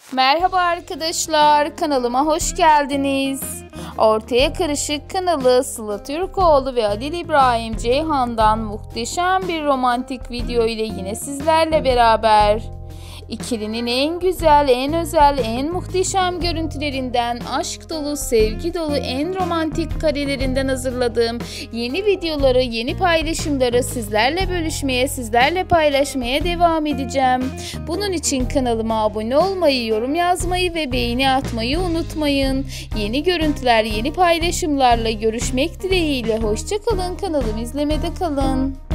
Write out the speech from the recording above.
Merhaba arkadaşlar, kanalıma hoş geldiniz. Ortaya Karışık kanalı Sıla Türkoğlu ve Adil İbrahim Ceyhan'dan muhteşem bir romantik video ile yine sizlerle beraber. İkilinin en güzel, en özel, en muhteşem görüntülerinden, aşk dolu, sevgi dolu, en romantik karelerinden hazırladığım yeni videoları, yeni paylaşımları sizlerle bölüşmeye, sizlerle paylaşmaya devam edeceğim. Bunun için kanalıma abone olmayı, yorum yazmayı ve beğeni atmayı unutmayın. Yeni görüntüler, yeni paylaşımlarla görüşmek dileğiyle. Hoşça kalın, kanalımı izlemede kalın.